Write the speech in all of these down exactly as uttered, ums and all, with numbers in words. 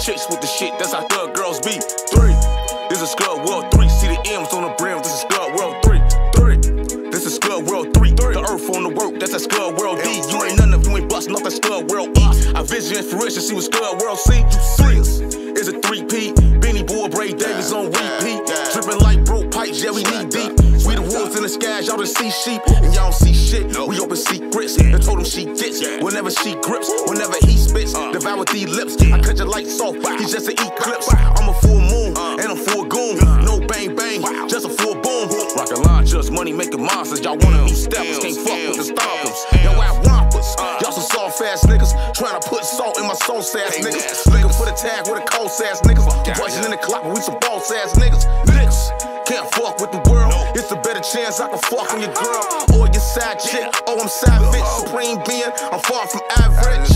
chicks with the shit, that's how thug girls be. Three, this is Scud World three. See the M's on the brim, this is Scud World three. Three, this is Scud World three. The earth on the work, that's that Scud World D. You ain't nothing if you ain't bustin' off that Scud World E. I vision and fruition, see what Scud World C. Three is a three-P. Benny Boy, Bray Davis on repeat. Drippin' like broke pipes, yeah, we knee deep. We the wolves in the skies, y'all just see sheep. And y'all don't see shit, we open secrets. I told him she gets, whenever she grips, whenever he spits, devour with these lips. I cut your lights off, he's just an eclipse. I'm a full moon, and I'm full goon. No bang bang, just a full boom. Rocket launchers, money making monsters. Y'all wanna be steppers, can't fuck with the stompers. Y'all out rompers, y'all some soft ass niggas. Trying to put salt in my soul ass niggas. Looking for the tag with a cold ass niggas. Bustin' in the clock, we some boss ass niggas. Niggas can't fuck with the world. It's a better chance I can fuck on your girl or your side chick. Oh, I'm savage, supreme being. I'm far from average.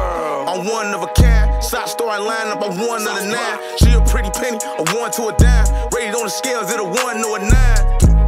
I'm one of a kind. Side story line up, I'm one of the nine. She a pretty penny, a one to a dime. Rated on the scales, it a one or a nine.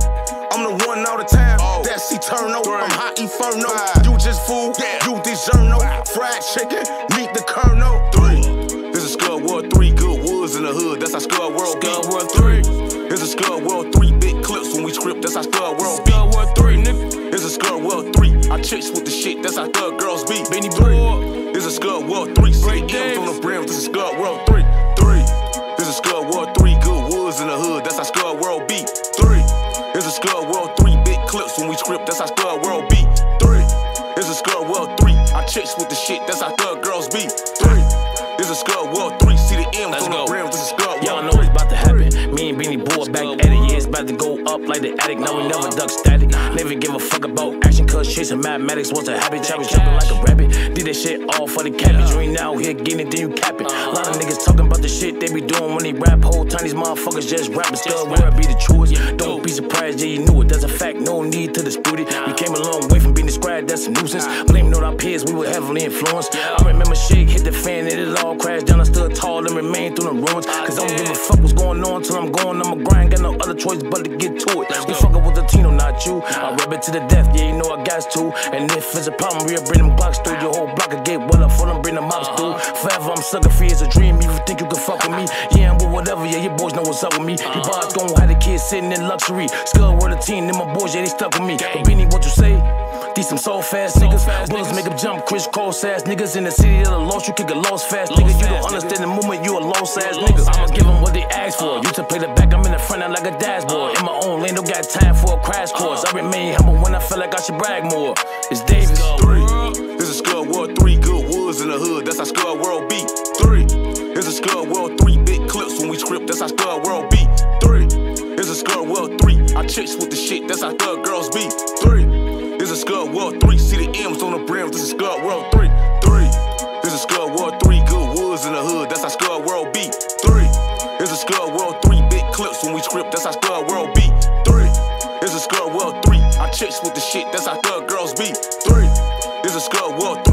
I'm the one all the time. That's Eterno. I'm hot Inferno. You just fool, you DiGiorno. Fried chicken, meet the Colonel. Three. This is Scud World three. Good woods in the hood. That's how Scud World be. Scud World three. This is Scud World three. Big clips when we script. That's how Scud World be. Scud World three, nigga. This is Scud World three. I chicks with the shit. That's how thug girls be. Benny Boy. This is Scud World three. See the M's on the brim. This is Scud World three. Three. This is Scud World three. Good woods in the hood. That's how Scud World be. Three. This is Scud World three. Big clips when we script. That's how Scud World be. Three. This is Scud World three. I chicks with the shit. That's how thug girls be. Three. This is Scud World three. See the M's on the brim. This is Scud World three. Y'all know it's about to happen. Me and Benny Boy back at it. Yeah, it's about to go up like the attic. Now we never duck static. Never give a fuck about action, cause chasing mathematics was a habit. Travis jumping like a rabbit. Did that shit all for the cabbage. You ain't out here getting it, then you cap it. A lot of niggas talking about the shit they be doing when they rap. Whole time these motherfuckers just rapping. Still where I be the truest. Don't be surprised, yeah, you knew it. That's a fact, no need to dispute it. We came a long way from being described, that's a nuisance. Blaming on our peers, we were heavily influenced. I remember shit hit the fan and it all crashed down. I stood tall and remained through the ruins. Cause I don't give a fuck what's going on till I'm going. I'ma grind, got no other choice but to get to it. We fuckin' with the Tino, not you. I rap it to the death, yeah, you know I got to. And if it's a problem, we'll bring them blocks through. Your whole block will get well up for them, bring them mops through. Forever, I'm sucker free as a dream. You think you can fuck with me? Yeah, I'm with whatever, yeah, your boys know what's up with me. Your bars gon' have the kids sitting in luxury. Scud World a team, and my boys, yeah, they stuck with me. But Benny, what you say? These some so fast niggas. Bullets make them jump, crisscross ass niggas. In the city of the lost, you can get lost fast nigga. You don't understand the movement, you a lost ass nigga. I'ma give them what they ask for. You to play the back, I'm in the front, I'm like a dashboard. In my own lane, don't got time for a crash course. I remain humble when I feel like I should brag more. It's Davis. Three. This is Scud World three. Good woods in the hood. That's how Scud World be. Three. This is Scud World three. Big clips when we script. That's how Scud World be. Three. This is Scud World three. I chicks with the shit. That's how thug girls be. Three. This is Scud World three. See the M's on the brim. This is Scud World three. Three. This is Scud World three. Good woods in the hood. That's how Scud World be. Three. This is Scud World three. Big clips when we script. That's how Scud World be. Three. This is Scud World three. I chicks with the shit. That's how thug girls be. Three. This is Scud World three.